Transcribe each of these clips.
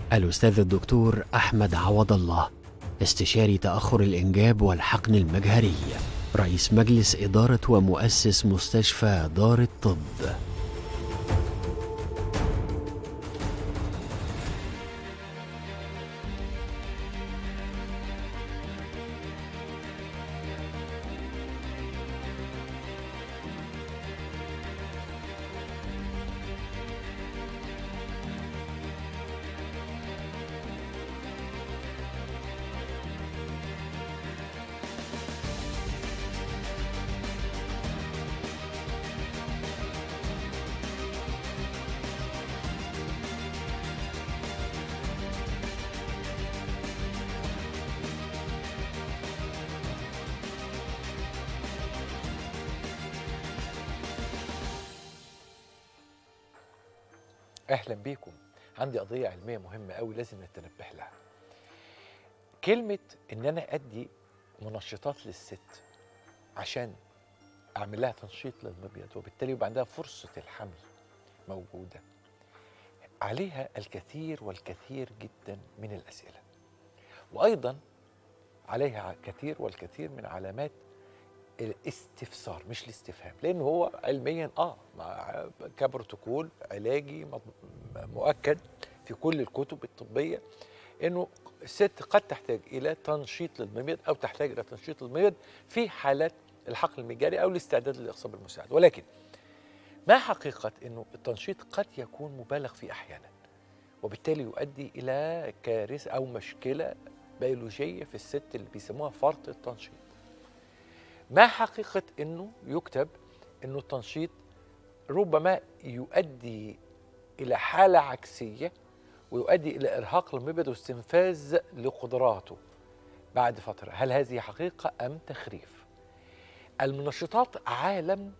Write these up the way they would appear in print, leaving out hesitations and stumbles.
الأستاذ الدكتور أحمد عوض الله، استشاري تأخر الإنجاب والحقن المجهري، رئيس مجلس إدارة ومؤسس مستشفى دار الطب. اهلا بيكم. عندي قضيه علميه مهمه قوي لازم نتنبه لها. كلمه ان انا ادي منشطات للست عشان اعمل لها تنشيط للمبيض وبالتالي يبقى عندها فرصه الحمل موجوده، عليها الكثير والكثير جدا من الاسئله، وايضا عليها كثير والكثير من علامات الاستفسار مش الاستفهام، لانه هو علميا كبروتوكول علاجي مؤكد في كل الكتب الطبيه انه الست قد تحتاج الى تنشيط للمبيض او تحتاج الى تنشيط للمبيض في حالات الحقن المجاري او الاستعداد للاخصاب المساعد، ولكن ما حقيقه انه التنشيط قد يكون مبالغ فيه احيانا وبالتالي يؤدي الى كارثه او مشكله بيولوجيه في الست اللي بيسموها فرط التنشيط. ما حقيقة أنه يكتب أنه التنشيط ربما يؤدي إلى حالة عكسية ويؤدي إلى إرهاق المبيض واستنفاذ لقدراته بعد فترة؟ هل هذه حقيقة أم تخريف؟ المنشطات عالم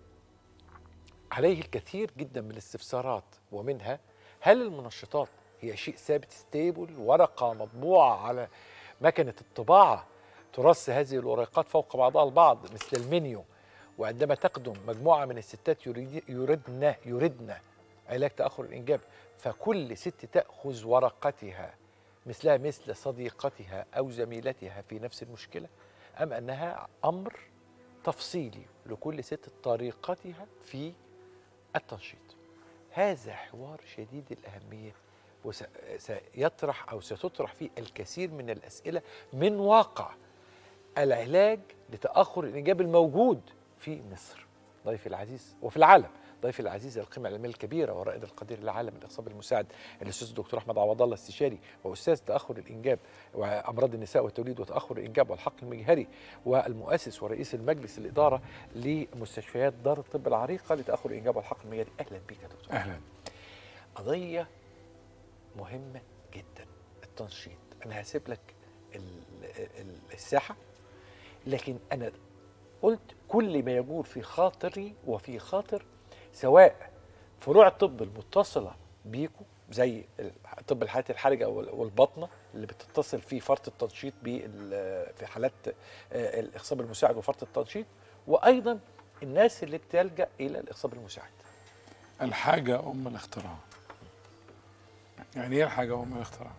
عليه الكثير جدا من الاستفسارات، ومنها هل المنشطات هي شيء ثابت ستيبل، ورقة مطبوعة على مكنة الطباعة ترص هذه الورقات فوق بعضها البعض مثل المنيو، وعندما تقدم مجموعة من الستات يردن علاج تأخر الإنجاب فكل ست تأخذ ورقتها مثلها مثل صديقتها أو زميلتها في نفس المشكلة، أم أنها أمر تفصيلي لكل ست طريقتها في التنشيط؟ هذا حوار شديد الأهمية وسيطرح أو ستطرح فيه الكثير من الأسئلة من واقع العلاج لتأخر الإنجاب الموجود في مصر. ضيفي العزيز وفي العالم، ضيفي العزيز القيمة العلمية الكبيرة والرائد القدير للعالم الإخصاب المساعد الأستاذ الدكتور أحمد عوض الله، استشاري وأستاذ تأخر الإنجاب وأمراض النساء والتوليد وتأخر الإنجاب والحقن المجهري، والمؤسس ورئيس المجلس الإدارة لمستشفيات دار الطب العريقة لتأخر الإنجاب والحقن المجهري. أهلا بك يا دكتور. أهلا. قضية مهمة جدا، التنشيط. أنا هسيب لك الساحة، لكن أنا قلت كل ما يجول في خاطري وفي خاطر سواء فروع الطب المتصلة بيكو زي طب الحالات الحرجة والبطنة اللي بتتصل في فرط التنشيط في حالات الإخصاب المساعد وفرط التنشيط، وأيضا الناس اللي بتلجأ إلى الإخصاب المساعد. الحاجة أم الاختراع. يعني إيه الحاجة أم الاختراع؟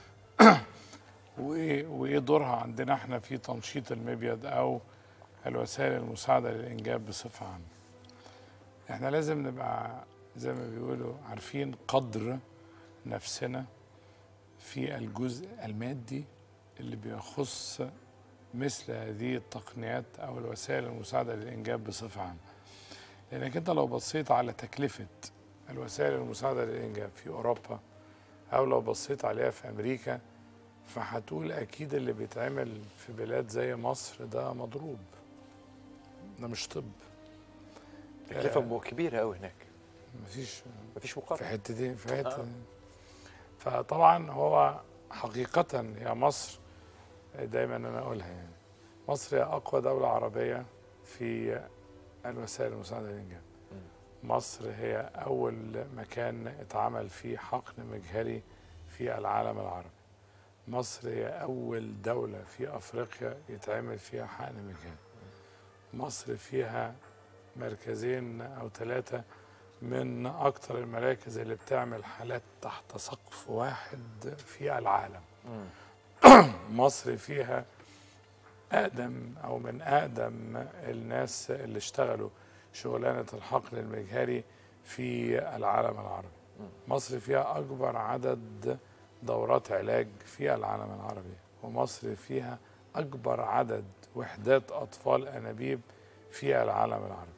وإيه دورها عندنا إحنا في تنشيط المبيض أو الوسائل المساعدة للإنجاب بصفة عامة؟ إحنا لازم نبقى زي ما بيقولوا عارفين قدر نفسنا في الجزء المادي اللي بيخص مثل هذه التقنيات أو الوسائل المساعدة للإنجاب بصفة عامة. لأنك أنت لو بصيت على تكلفة الوسائل المساعدة للإنجاب في أوروبا أو لو بصيت عليها في أمريكا فهتقول أكيد اللي بيتعمل في بلاد زي مصر ده مضروب، ده مش طب. تكلفة كبيرة أوي هناك، مفيش مقارنة في حتتين في حتة. فطبعا هو حقيقة يا مصر دايما أنا أقولها، يعني مصر هي أقوى دولة عربية في الوسائل المساعدة للإنجاب. مصر هي أول مكان اتعمل فيه حقن مجهري في العالم العربي. مصر هي أول دولة في أفريقيا يتعمل فيها حقن مجهري. مصر فيها مركزين أو 3 من أكتر المراكز اللي بتعمل حالات تحت سقف واحد في العالم. مصر فيها أقدم أو من أقدم الناس اللي اشتغلوا شغلانة الحقن المجهري في العالم العربي. مصر فيها أكبر عدد دورات علاج في العالم العربي، ومصر فيها أكبر عدد وحدات أطفال أنابيب في العالم العربي.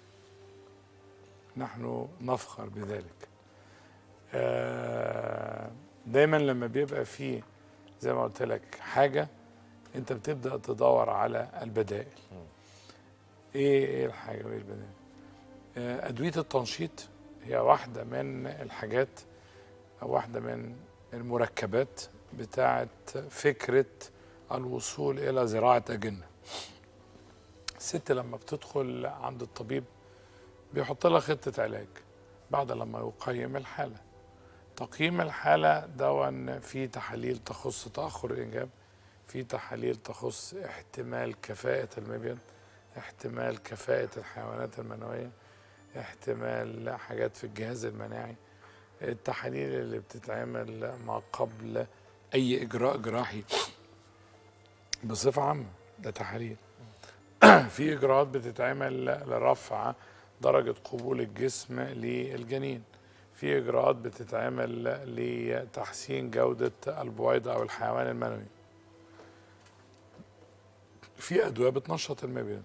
نحن نفخر بذلك. دايما لما بيبقى فيه زي ما قلت لك حاجة، انت بتبدأ تدور على البدائل. ايه الحاجة وايه البدائل؟ أدوية التنشيط هي واحدة من الحاجات أو واحدة من المركبات بتاعة فكرة الوصول إلى زراعة أجنة. الست لما بتدخل عند الطبيب بيحط لها خطة علاج بعد لما يقيم الحالة. تقييم الحالة دون في تحاليل تخص تأخر الإنجاب، في تحاليل تخص احتمال كفاءة المبيض، احتمال كفاءة الحيوانات المنوية، احتمال حاجات في الجهاز المناعي، التحاليل اللي بتتعمل ما قبل أي إجراء جراحي بصفة عامة ده تحاليل. في إجراءات بتتعمل لرفع درجة قبول الجسم للجنين، في إجراءات بتتعمل لتحسين جودة البويضة أو الحيوان المنوي، في أدوية بتنشط المبيض.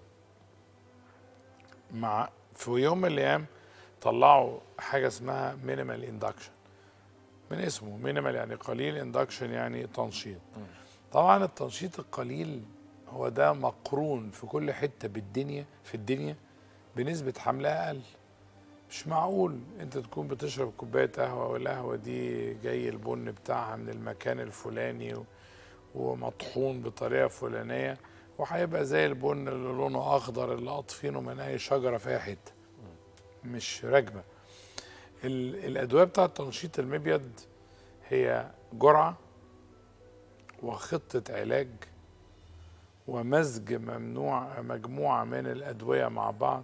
في يوم من الأيام طلعوا حاجة اسمها مينيمال اندكشن، من اسمه مينيمال يعني قليل، اندكشن يعني تنشيط. طبعا التنشيط القليل هو ده مقرون في كل حتة في الدنيا بنسبة حمل أقل. مش معقول انت تكون بتشرب كوباية قهوة والقهوة دي جاي البن بتاعها من المكان الفلاني ومطحون بطريقة فلانية وهيبقى زي البن اللي لونه أخضر اللي قاطفينه من أي شجرة في أي حتة. مش راكبة. الأدوية بتاعة تنشيط المبيض هي جرعة وخطة علاج ومزج مجموعة من الأدوية مع بعض،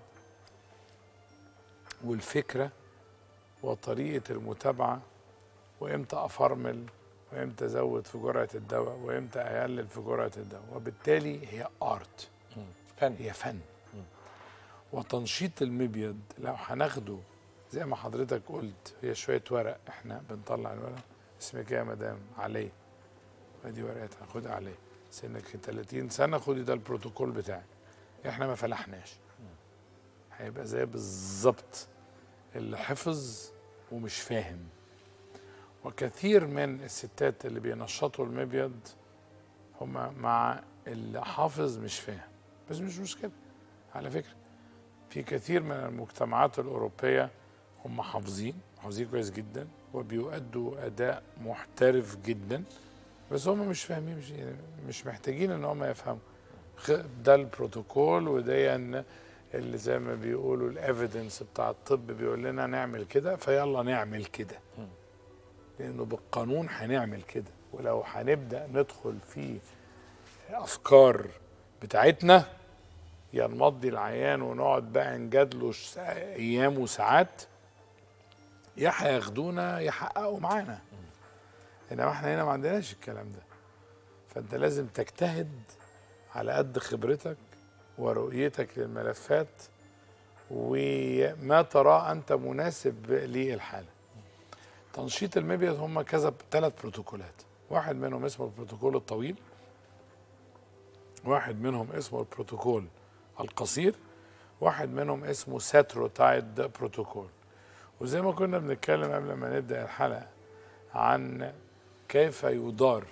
والفكرة وطريقة المتابعة، وإمتى أفرمل وإمتى أزود في جرعة الدواء وإمتى أقلل في جرعة الدواء. وبالتالي هي آرت، هي فن. وتنشيط المبيض لو هناخده زي ما حضرتك قلت هي شوية ورق، احنا بنطلع الورق. اسمك ايه يا مدام؟ علي. ادي ورقتها، خدها علي. سنك 30 سنة، خدي ده البروتوكول بتاعي. احنا ما فلحناش. هيبقى زي بالظبط اللي حفظ ومش فاهم. وكثير من الستات اللي بينشطوا المبيض هم مع اللي حافظ مش فاهم، بس مش مشكلة. على فكرة في كثير من المجتمعات الأوروبية هم حافظين كويس جدا وبيؤدوا أداء محترف جدا، بس هم مش فاهمين، مش محتاجين ان هم يفهموا. ده البروتوكول وده اللي زي ما بيقولوا الافيدنس بتاع الطب بيقول لنا نعمل كده، فيلا نعمل كده. لانه بالقانون هنعمل كده. ولو هنبدا ندخل في افكار بتاعتنا يا نمضي العيان ونقعد بقى نجادله ايام وساعات، يا هياخدونا يحققوا معانا. انما احنا هنا ما عندناش الكلام ده. فانت لازم تجتهد على قد خبرتك ورؤيتك للملفات وما ترى انت مناسب للحاله. تنشيط المبيض هم كذا 3 بروتوكولات، واحد منهم اسمه البروتوكول الطويل، واحد منهم اسمه البروتوكول القصير، واحد منهم اسمه ساتروتايد بروتوكول. وزي ما كنا بنتكلم قبل ما نبدأ الحلقة عن كيف يدار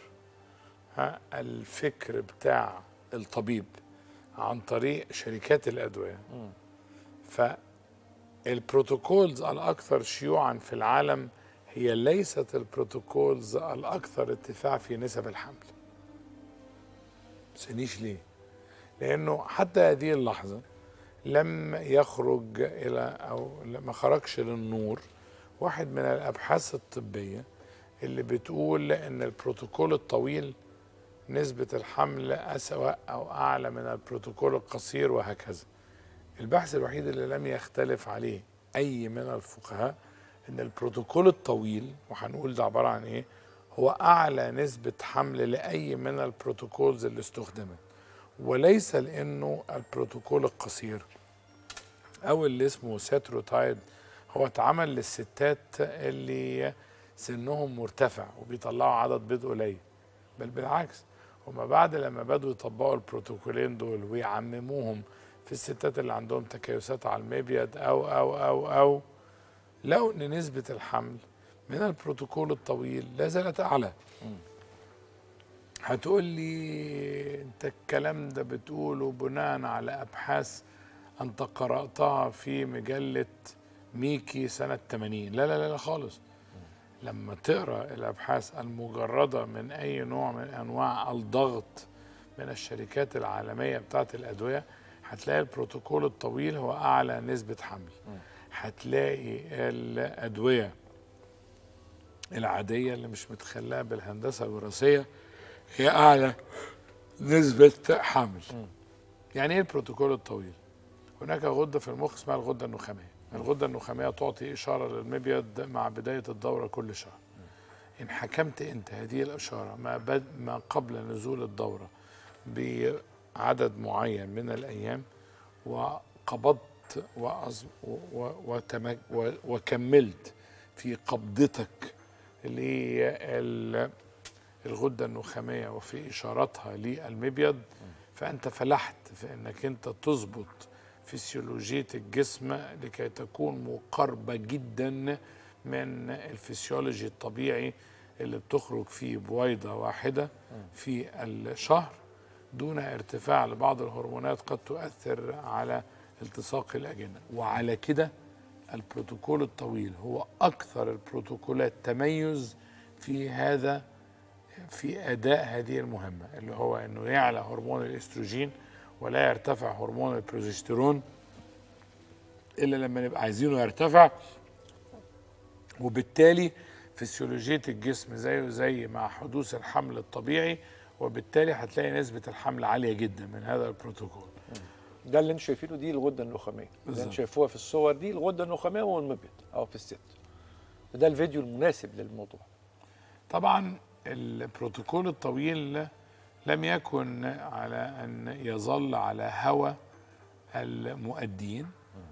الفكر بتاع الطبيب عن طريق شركات الأدوية، فالبروتوكولز الأكثر شيوعا في العالم هي ليست البروتوكولز الأكثر ارتفاع في نسب الحمل. مسألنيش ليه؟ لأنه حتى هذه اللحظة لم يخرج إلى أو ما خرجش للنور واحد من الأبحاث الطبية اللي بتقول إن البروتوكول الطويل نسبة الحمل أسوأ أو أعلى من البروتوكول القصير وهكذا. البحث الوحيد اللي لم يختلف عليه اي من الفقهاء ان البروتوكول الطويل، وهنقول ده عباره عن ايه، هو اعلى نسبه حمل لاي من البروتوكولز اللي استخدمت، وليس لانه البروتوكول القصير او اللي اسمه ساتروتايد هو اتعمل للستات اللي سنهم مرتفع وبيطلعوا عدد بيض قليل، بل بالعكس هما بعد لما بدوا يطبقوا البروتوكولين دول ويعمموهم في الستات اللي عندهم تكيسات على المبيض او لقوا ان نسبة الحمل من البروتوكول الطويل لا زالت اعلى. هتقول لي انت الكلام ده بتقوله بناء على ابحاث انت قرأتها في مجلة ميكي سنة 80. لا لا لا خالص. لما تقرأ الابحاث المجردة من اي نوع من انواع الضغط من الشركات العالمية بتاعت الادوية، هتلاقي البروتوكول الطويل هو اعلى نسبة حمل. هتلاقي الادوية العادية اللي مش متخلقة بالهندسة الوراثية هي اعلى نسبة حمل. يعني ايه البروتوكول الطويل؟ هناك غدة في المخ اسمها الغدة النخامية. الغدة النخامية تعطي إشارة للمبيض مع بداية الدورة كل شهر. إن حكمت أنت هذه الإشارة ما قبل نزول الدورة بعدد معين من الأيام، وقبضت وكملت في قبضتك للغدة النخامية وفي إشارتها للمبيض، فأنت فلحت في أنك أنت تظبط فسيولوجية الجسم لكي تكون مقاربة جدا من الفسيولوجي الطبيعي اللي بتخرج فيه بويضة واحدة في الشهر دون ارتفاع لبعض الهرمونات قد تؤثر على التصاق الأجنة. وعلى كده البروتوكول الطويل هو أكثر البروتوكولات تميز في أداء هذه المهمة، اللي هو أنه يعلى هرمون الإستروجين ولا يرتفع هرمون البروجستيرون إلا لما نبقى عايزينه يرتفع، وبالتالي فسيولوجية الجسم زي مع حدوث الحمل الطبيعي، وبالتالي هتلاقي نسبة الحمل عالية جدا من هذا البروتوكول. ده اللي انتم شايفينه، دي الغدة النخامية اللي انتم شايفوها في الصور، دي الغدة النخامية والمبيض أو في الست. ده الفيديو المناسب للموضوع. طبعا البروتوكول الطويل لم يكن على أن يظل على هوى المؤدين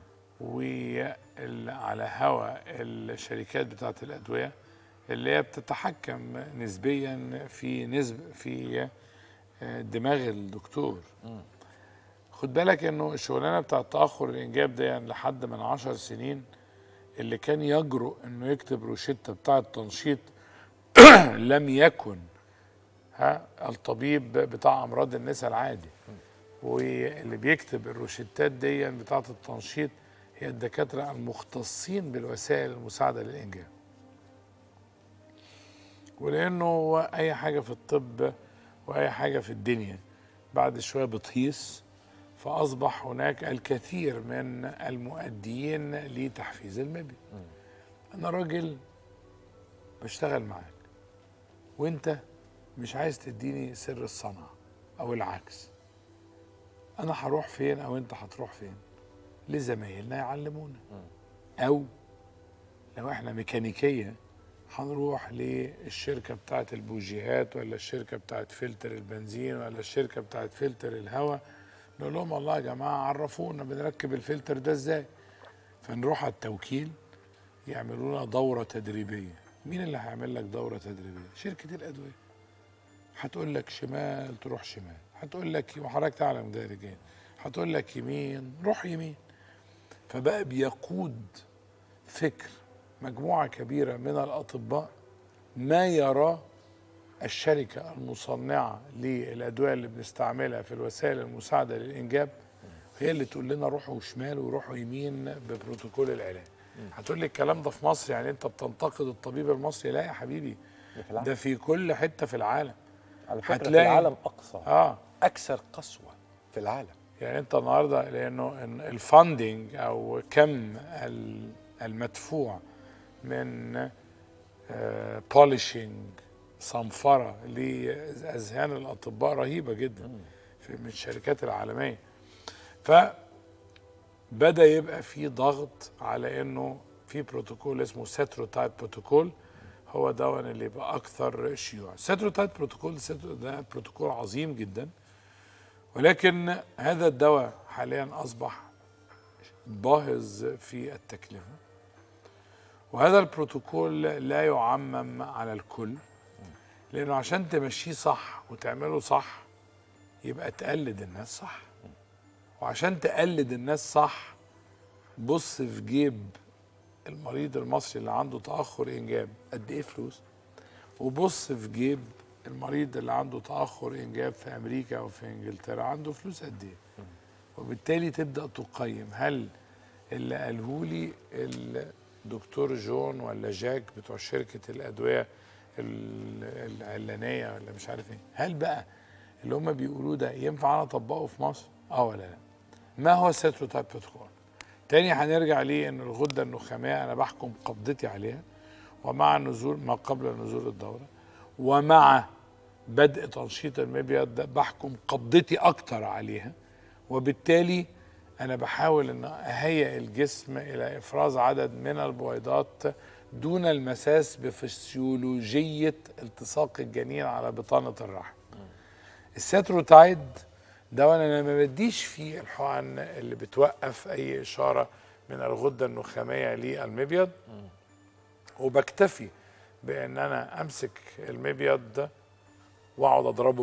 وعلى هوى الشركات بتاعت الأدوية اللي هي بتتحكم نسبيا في دماغ الدكتور. خد بالك انه الشغلانه بتاعت تأخر الإنجاب دي يعني لحد من 10 سنين اللي كان يجرؤ انه يكتب روشتة بتاعت تنشيط لم يكن الطبيب بتاع امراض النساء العادي، واللي بيكتب الروشتات دي بتاعه التنشيط هي الدكاتره المختصين بالوسائل المساعده للانجاب. ولانه اي حاجه في الطب واي حاجه في الدنيا بعد شويه بتهيص، فاصبح هناك الكثير من المؤديين لتحفيز المبيض. انا راجل بشتغل معاك وانت مش عايز تديني سر الصنعة او العكس، انا هروح فين او انت هتروح فين؟ لزمايلنا يعلمونا، او لو احنا ميكانيكية هنروح للشركة بتاعت البوجيهات ولا الشركة بتاعت فلتر البنزين ولا الشركة بتاعت فلتر الهواء، نقول لهم والله يا جماعة عرفونا بنركب الفلتر ده ازاي. فنروح على التوكيل يعملوا لنا دورة تدريبية. مين اللي هيعمل لك دورة تدريبية؟ شركة الأدوية. هتقول لك شمال تروح شمال، هتقول لك وحضرتك تعلم ده رجال، هتقول لك يمين روح يمين. فبقى بيقود فكر مجموعة كبيرة من الأطباء ما يراه الشركة المصنعة للأدوية اللي بنستعملها في الوسائل المساعدة للإنجاب، هي اللي تقول لنا روحوا شمال وروحوا يمين ببروتوكول العلاج. هتقول لي الكلام ده في مصر يعني انت بتنتقد الطبيب المصري؟ لا يا حبيبي، ده في كل حته في العالم. على فكره في العالم اقصى اكثر قسوه في العالم. يعني انت النهارده لانه الفاندنج او كم المدفوع من بوليشنج صنفره لاذهان الاطباء رهيبه جدا من الشركات العالميه. ف بدأ يبقى في ضغط على انه في بروتوكول اسمه سيتروتايب بروتوكول، هو ده اللي يبقى اكثر شيوعا. سيتروتايب بروتوكول ده بروتوكول عظيم جدا، ولكن هذا الدواء حاليا اصبح باهظ في التكلفه، وهذا البروتوكول لا يعمم على الكل، لانه عشان تمشيه صح وتعمله صح يبقى تقلد الناس صح، وعشان تقلد الناس صح بص في جيب المريض المصري اللي عنده تأخر إنجاب قد إيه فلوس، وبص في جيب المريض اللي عنده تأخر إنجاب في أمريكا أو في إنجلترا عنده فلوس قد إيه، وبالتالي تبدأ تقيم هل اللي قالهولي الدكتور جون ولا جاك بتوع شركة الأدوية العلانية ولا مش عارف إيه، هل بقى اللي هم بيقولوه ده ينفع أنا أطبقه في مصر؟ ولا لا؟ ما هو السيتروتايب بروتوكول؟ تاني هنرجع ليه ان الغده النخاميه انا بحكم قبضتي عليها، ومع نزول ما قبل نزول الدوره، ومع بدء تنشيط المبيض ده بحكم قبضتي اكتر عليها، وبالتالي انا بحاول ان اهيئ الجسم الى افراز عدد من البويضات دون المساس بفسيولوجيه التصاق الجنين على بطانه الرحم. السيتروتايد ده انا ما بديش فيه الحقن اللي بتوقف اي اشاره من الغده النخاميه للمبيض، وبكتفي بان انا امسك المبيض ده واقعد اضربه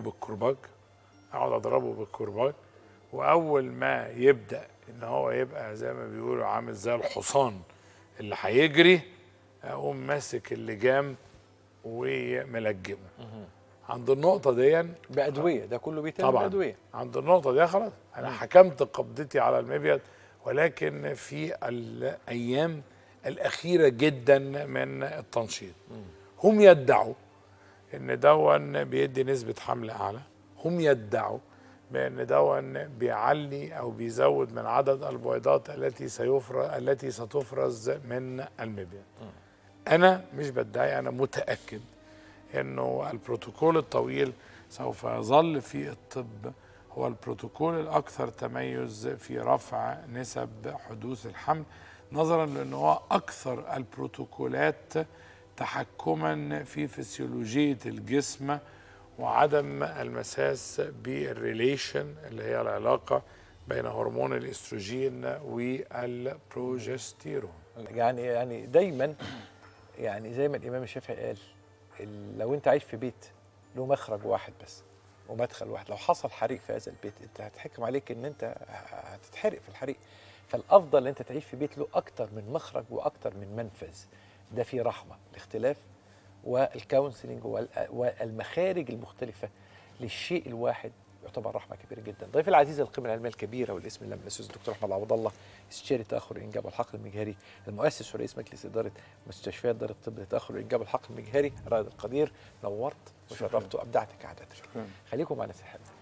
بالكرباج، واول ما يبدا ان هو يبقى زي ما بيقولوا عامل زي الحصان اللي هيجري، اقوم ماسك اللجام وملجمه. عند النقطة دي بأدوية، ده كله بيتم بأدوية. عند النقطة دي خلاص أنا حكمت قبضتي على المبيض، ولكن في الأيام الأخيرة جدا من التنشيط هم يدعوا إن دون بيدي نسبة حمل أعلى، هم يدعوا بأن دون بيعلي أو بيزود من عدد البويضات التي ستفرز من المبيض. أنا مش بدعي، أنا متأكد انه البروتوكول الطويل سوف يظل في الطب هو البروتوكول الاكثر تميز في رفع نسب حدوث الحمل، نظرا لانه هو اكثر البروتوكولات تحكما في فسيولوجيه الجسم وعدم المساس بالريليشن اللي هي العلاقه بين هرمون الاستروجين والبروجستيرون. يعني دايما يعني زي ما الامام الشافعي قال، لو انت عايش في بيت له مخرج واحد بس ومدخل واحد، لو حصل حريق في هذا البيت انت هتحكم عليك ان انت هتتحرق في الحريق، فالافضل ان انت تعيش في بيت له اكتر من مخرج واكتر من منفذ. ده فيه رحمه، الاختلاف والكونسلنج والمخارج المختلفه للشيء الواحد يعتبر رحمه كبيره جدا. ضيفي العزيز القيمه العلميه الكبيره والاسم اللي الاستاذ الدكتور احمد عوض الله، استشاري تاخر الانجاب والحقن المجهري، المؤسس ورئيس مجلس اداره مستشفيات دار الطب لتاخر الانجاب والحقن المجهري، رائد القدير. نورت وشرفت وابدعت كعادتك. خليكم معنا في الحلقه.